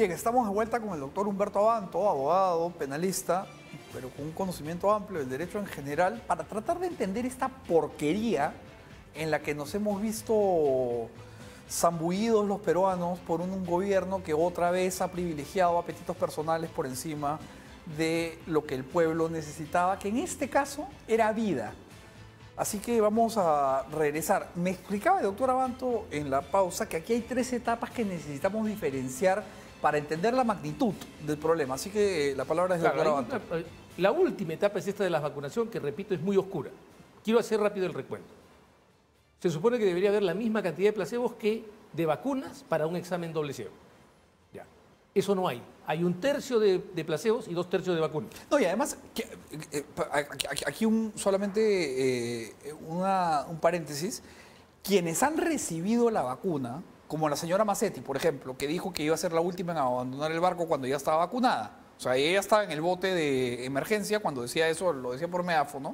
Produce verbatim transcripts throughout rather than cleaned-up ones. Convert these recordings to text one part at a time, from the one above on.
Bien, estamos de vuelta con el doctor Humberto Abanto, abogado, penalista, pero con un conocimiento amplio del derecho en general, para tratar de entender esta porquería en la que nos hemos visto zambullidos los peruanos por un, un gobierno que otra vez ha privilegiado apetitos personales por encima de lo que el pueblo necesitaba, que en este caso era vida. Así que vamos a regresar. Me explicaba el doctor Abanto en la pausa que aquí hay tres etapas que necesitamos diferenciar para entender la magnitud del problema. Así que la palabra es del Claro, doctor Abanto. una, la última etapa es esta de la vacunación, que repito, es muy oscura. Quiero hacer rápido el recuento. Se supone que debería haber la misma cantidad de placebos que de vacunas para un examen doble ciego. Ya. Eso no hay. Hay un tercio de, de placebos y dos tercios de vacunas. No, y además, que, eh, aquí, aquí un, solamente eh, una, un paréntesis. Quienes han recibido la vacuna, como la señora Massetti, por ejemplo, que dijo que iba a ser la última en abandonar el barco cuando ya estaba vacunada. O sea, ella estaba en el bote de emergencia cuando decía eso, lo decía por megáfono.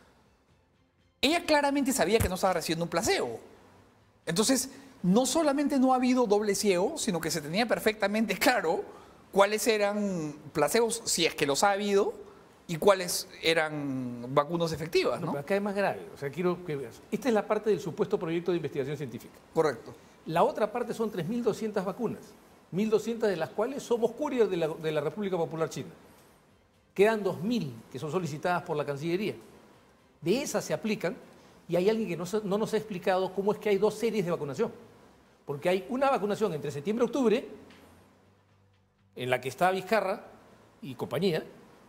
Ella claramente sabía que no estaba recibiendo un placebo. Entonces, no solamente no ha habido doble ciego, sino que se tenía perfectamente claro cuáles eran placebos, si es que los ha habido, y cuáles eran vacunas efectivas, ¿no? No, pero acá es más grave. O sea, quiero que veas. Esta es la parte del supuesto proyecto de investigación científica. Correcto. La otra parte son tres mil doscientas vacunas, mil doscientas de las cuales somos courier de la, de la República Popular China. Quedan dos mil que son solicitadas por la Cancillería. De esas se aplican y hay alguien que no, no nos ha explicado cómo es que hay dos series de vacunación. Porque hay una vacunación entre septiembre y octubre, en la que está Vizcarra y compañía,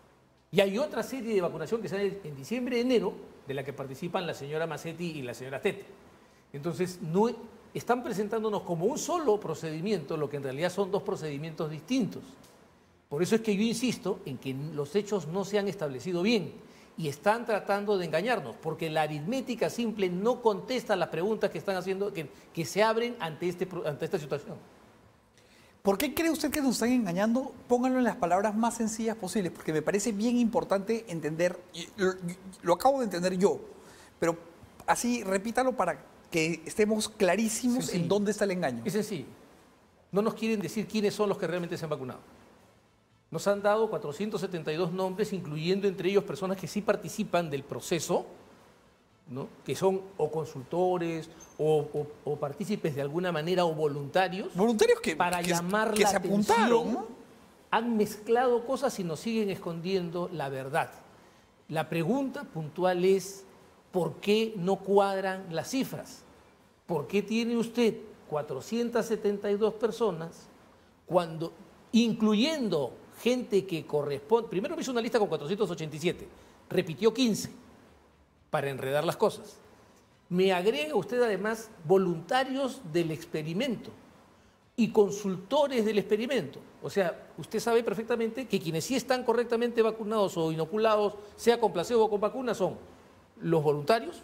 y hay otra serie de vacunación que sale en diciembre y enero, de la que participan la señora Massetti y la señora Tete. Entonces, no, están presentándonos como un solo procedimiento, lo que en realidad son dos procedimientos distintos. Por eso es que yo insisto en que los hechos no se han establecido bien y están tratando de engañarnos, porque la aritmética simple no contesta las preguntas que están haciendo, que, que se abren ante, este, ante esta situación. ¿Por qué cree usted que nos están engañando? Pónganlo en las palabras más sencillas posibles, porque me parece bien importante entender, lo, lo acabo de entender yo, pero así repítalo para que estemos clarísimos Sencillo. en dónde está el engaño. Es sencillo. No nos quieren decir quiénes son los que realmente se han vacunado. Nos han dado cuatrocientos setenta y dos nombres, incluyendo entre ellos personas que sí participan del proceso, ¿no? Que son o consultores o, o, o partícipes de alguna manera o voluntarios. Voluntarios que, para que, llamar que la se apuntaron, atención, ¿no? Han mezclado cosas y nos siguen escondiendo la verdad. La pregunta puntual es, ¿por qué no cuadran las cifras? ¿Por qué tiene usted cuatrocientas setenta y dos personas cuando, incluyendo gente que corresponde, primero me hizo una lista con cuatrocientos ochenta y siete, repitió quince para enredar las cosas. Me agrega usted además voluntarios del experimento y consultores del experimento. O sea, usted sabe perfectamente que quienes sí están correctamente vacunados o inoculados, sea con placebo o con vacuna, son los voluntarios,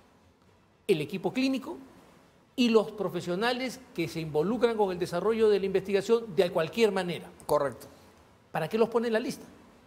el equipo clínico y los profesionales que se involucran con el desarrollo de la investigación de cualquier manera. Correcto. ¿Para qué los pone en la lista?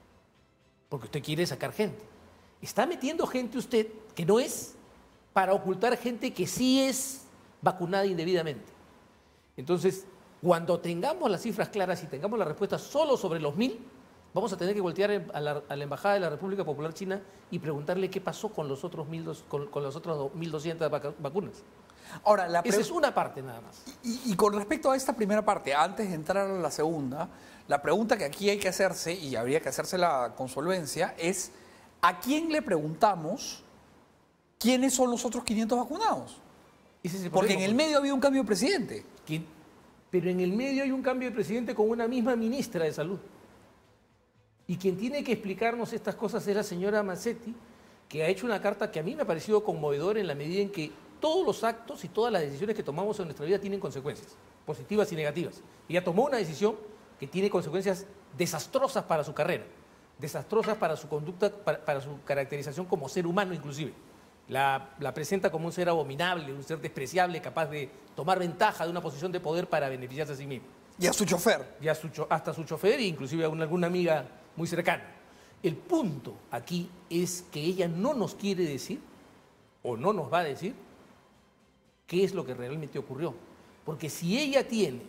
Porque usted quiere sacar gente. Está metiendo gente usted que no es, para ocultar gente que sí es vacunada indebidamente. Entonces, cuando tengamos las cifras claras y tengamos la respuesta solo sobre los mil, vamos a tener que voltear a la, a la Embajada de la República Popular China y preguntarle qué pasó con los otros mil, con, con las otras mil doscientas vacunas. Ahora, la Esa es una parte nada más. Y, y con respecto a esta primera parte, antes de entrar a la segunda, la pregunta que aquí hay que hacerse, y habría que hacérsela con solvencia, es ¿a quién le preguntamos quiénes son los otros quinientos vacunados? Ese es el Porque problema, en el medio ha habido un cambio de presidente. que, pero en el medio hay un cambio de presidente con una misma ministra de Salud. Y quien tiene que explicarnos estas cosas es la señora Massetti, que ha hecho una carta que a mí me ha parecido conmovedora en la medida en que todos los actos y todas las decisiones que tomamos en nuestra vida tienen consecuencias, positivas y negativas. Ella tomó una decisión que tiene consecuencias desastrosas para su carrera, desastrosas para su conducta, para, para su caracterización como ser humano inclusive. La, la presenta como un ser abominable, un ser despreciable, capaz de tomar ventaja de una posición de poder para beneficiarse a sí mismo. Y a su chofer. Y a su, hasta su chofer e inclusive a una, alguna amiga muy cercana. El punto aquí es que ella no nos quiere decir, o no nos va a decir, qué es lo que realmente ocurrió. Porque si ella tiene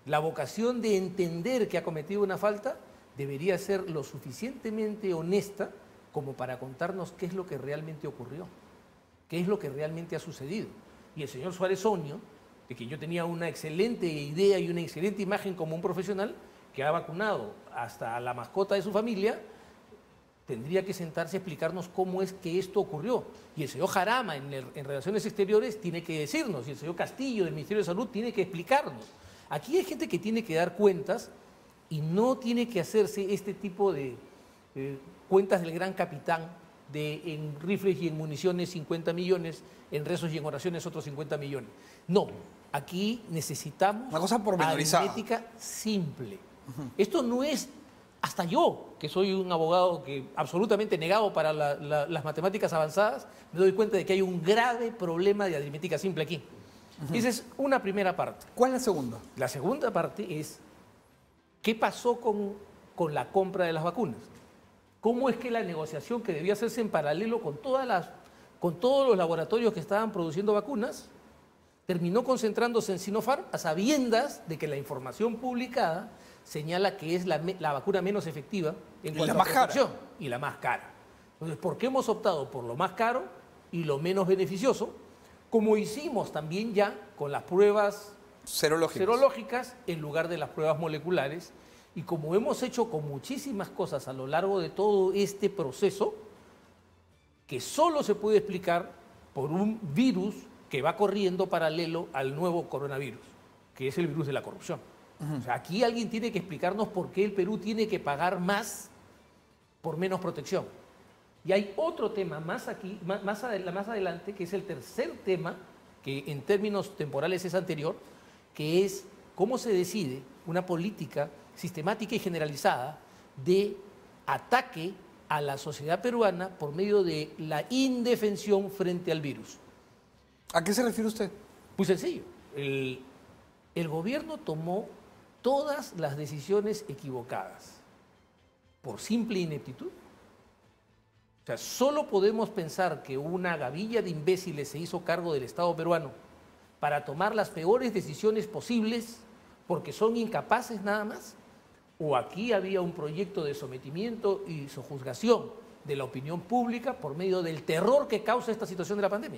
la vocación de entender que ha cometido una falta, debería ser lo suficientemente honesta como para contarnos qué es lo que realmente ocurrió, qué es lo que realmente ha sucedido. Y el señor Suárez Oño, de quien yo tenía una excelente idea y una excelente imagen como un profesional, que ha vacunado hasta a la mascota de su familia, tendría que sentarse a explicarnos cómo es que esto ocurrió. Y el señor Jarama, en, el, en Relaciones Exteriores, tiene que decirnos, y el señor Castillo, del Ministerio de Salud, tiene que explicarnos. Aquí hay gente que tiene que dar cuentas y no tiene que hacerse este tipo de eh, cuentas del gran capitán, de en rifles y en municiones cincuenta millones, en rezos y en oraciones otros cincuenta millones. No, aquí necesitamos una cosa pormenorizada, aritmética simple. Uh-huh. Esto no es, hasta yo, que soy un abogado que absolutamente negado para la, la, las matemáticas avanzadas, me doy cuenta de que hay un grave problema de aritmética simple aquí. Uh-huh. Esa es una primera parte. ¿Cuál es la segunda? La segunda parte es, ¿qué pasó con, con la compra de las vacunas? ¿Cómo es que la negociación que debía hacerse en paralelo con, todas las, con todos los laboratorios que estaban produciendo vacunas terminó concentrándose en Sinopharm a sabiendas de que la información publicada señala que es la, la vacuna menos efectiva en cuanto a protección y la más cara? Entonces, ¿por qué hemos optado por lo más caro y lo menos beneficioso? Como hicimos también ya con las pruebas serológicas, serológicas en lugar de las pruebas moleculares, y como hemos hecho con muchísimas cosas a lo largo de todo este proceso, que solo se puede explicar por un virus que va corriendo paralelo al nuevo coronavirus, que es el virus de la corrupción. Uh-huh. O sea, aquí alguien tiene que explicarnos por qué el Perú tiene que pagar más por menos protección. Y hay otro tema más, aquí, más, más, adel- más adelante, que es el tercer tema, que en términos temporales es anterior, que es cómo se decide una política sistemática y generalizada de ataque a la sociedad peruana por medio de la indefensión frente al virus. ¿A qué se refiere usted? Muy sencillo. El, el gobierno tomó todas las decisiones equivocadas por simple ineptitud. O sea, solo podemos pensar que una gavilla de imbéciles se hizo cargo del Estado peruano para tomar las peores decisiones posibles porque son incapaces nada más, o aquí había un proyecto de sometimiento y sojuzgación de la opinión pública por medio del terror que causa esta situación de la pandemia.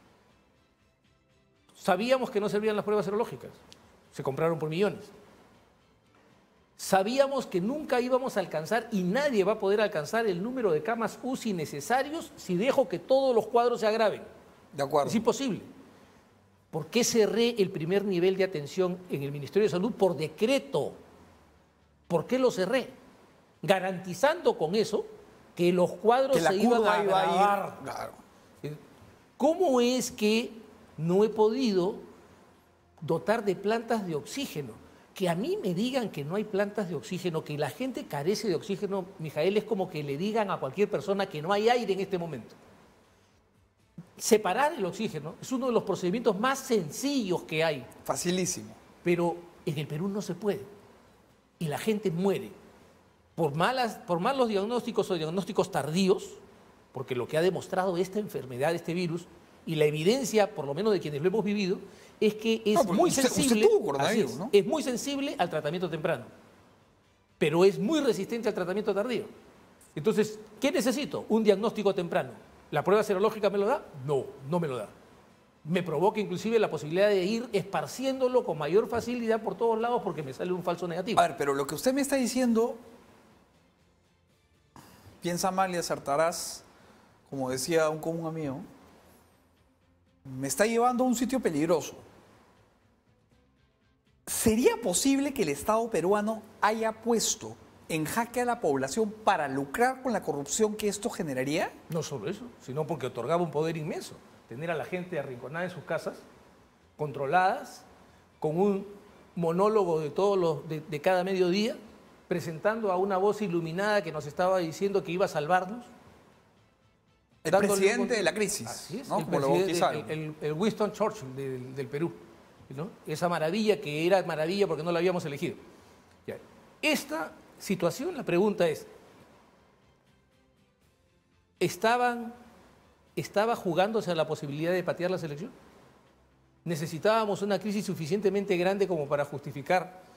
Sabíamos que no servían las pruebas serológicas, se compraron por millones. Sabíamos que nunca íbamos a alcanzar y nadie va a poder alcanzar el número de camas U C I necesarios si dejo que todos los cuadros se agraven. De acuerdo. Es imposible. ¿Por qué cerré el primer nivel de atención en el Ministerio de Salud por decreto? ¿Por qué lo cerré? Garantizando con eso que los cuadros que la se iban a iba agravar. A ir, claro. ¿Cómo es que no he podido dotar de plantas de oxígeno? Que a mí me digan que no hay plantas de oxígeno, que la gente carece de oxígeno, Mijael, es como que le digan a cualquier persona que no hay aire en este momento. Separar el oxígeno es uno de los procedimientos más sencillos que hay. Facilísimo. Pero en el Perú no se puede. Y la gente muere por, malas, por malos diagnósticos o diagnósticos tardíos, porque lo que ha demostrado esta enfermedad, este virus, y la evidencia, por lo menos de quienes lo hemos vivido, es que es no, muy usted, sensible, usted tuvo coronavirus, es, ¿no? es muy sensible al tratamiento temprano, pero es muy resistente al tratamiento tardío. Entonces, ¿qué necesito? Un diagnóstico temprano. ¿La prueba serológica me lo da? No, no me lo da. Me provoca inclusive la posibilidad de ir esparciéndolo con mayor facilidad por todos lados porque me sale un falso negativo. A ver, pero lo que usted me está diciendo, piensa mal y acertarás, como decía un común amigo, me está llevando a un sitio peligroso. ¿Sería posible que el Estado peruano haya puesto en jaque a la población para lucrar con la corrupción que esto generaría? No solo eso, sino porque otorgaba un poder inmenso. Tener a la gente arrinconada en sus casas, controladas, con un monólogo de, todos los, de, de cada mediodía, presentando a una voz iluminada que nos estaba diciendo que iba a salvarnos. El presidente un... de la crisis, así es, ¿no? el, Como lo bautizaron. El, el, el Winston Churchill del, del Perú, ¿no? Esa maravilla que era maravilla porque no la habíamos elegido. Ya. Esta situación, la pregunta es, ¿estaban, ¿estaba jugándose a la posibilidad de patear la selección? ¿Necesitábamos una crisis suficientemente grande como para justificar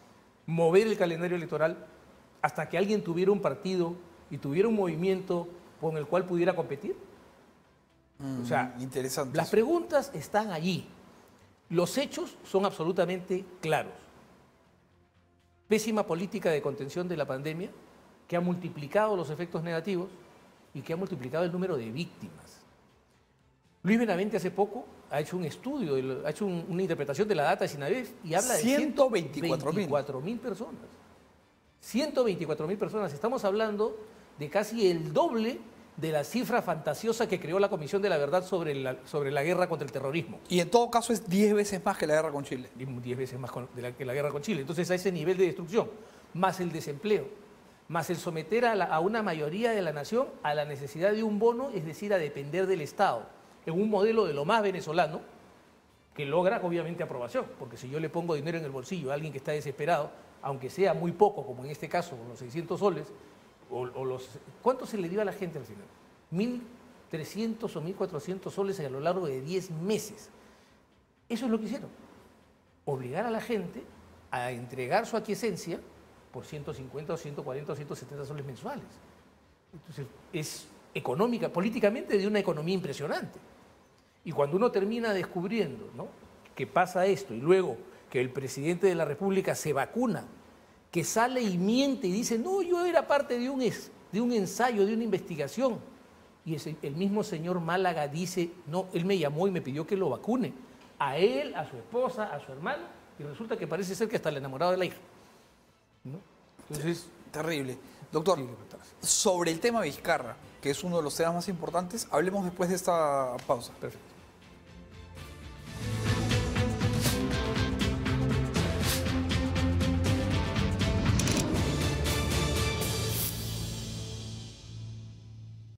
mover el calendario electoral hasta que alguien tuviera un partido y tuviera un movimiento con el cual pudiera competir? Mm, o sea, interesante. Las preguntas están allí. Los hechos son absolutamente claros. Pésima política de contención de la pandemia que ha multiplicado los efectos negativos y que ha multiplicado el número de víctimas. Luis Benavente hace poco ha hecho un estudio, ha hecho un, una interpretación de la data de Sinavé y habla de ciento veinticuatro mil personas. ciento veinticuatro mil personas. Estamos hablando de casi el doble de la cifra fantasiosa que creó la Comisión de la Verdad sobre la, sobre la guerra contra el terrorismo. Y en todo caso es diez veces más que la guerra con Chile. diez veces más con, de la, que la guerra con Chile. Entonces, a ese nivel de destrucción, más el desempleo, más el someter a, la, a una mayoría de la nación a la necesidad de un bono, es decir, a depender del Estado, en un modelo de lo más venezolano, que logra obviamente aprobación, porque si yo le pongo dinero en el bolsillo a alguien que está desesperado, aunque sea muy poco, como en este caso, con los seiscientos soles, o, o los... ¿Cuánto se le dio a la gente al final? mil trescientos o mil cuatrocientos soles a lo largo de diez meses. Eso es lo que hicieron. Obligar a la gente a entregar su aquiescencia por ciento cincuenta o ciento cuarenta o ciento setenta soles mensuales. Entonces, es económica, políticamente de una economía impresionante. Y cuando uno termina descubriendo, ¿no?, que pasa esto y luego que el presidente de la República se vacuna, que sale y miente y dice, no, yo era parte de un, es, de un ensayo, de una investigación, y ese, el mismo señor Málaga dice, no, él me llamó y me pidió que lo vacune, a él, a su esposa, a su hermano, y resulta que parece ser que hasta el enamorado de la hija, ¿no? Entonces, terrible. Doctor, sí, sobre el tema Vizcarra, que es uno de los temas más importantes, hablemos después de esta pausa. perfecto.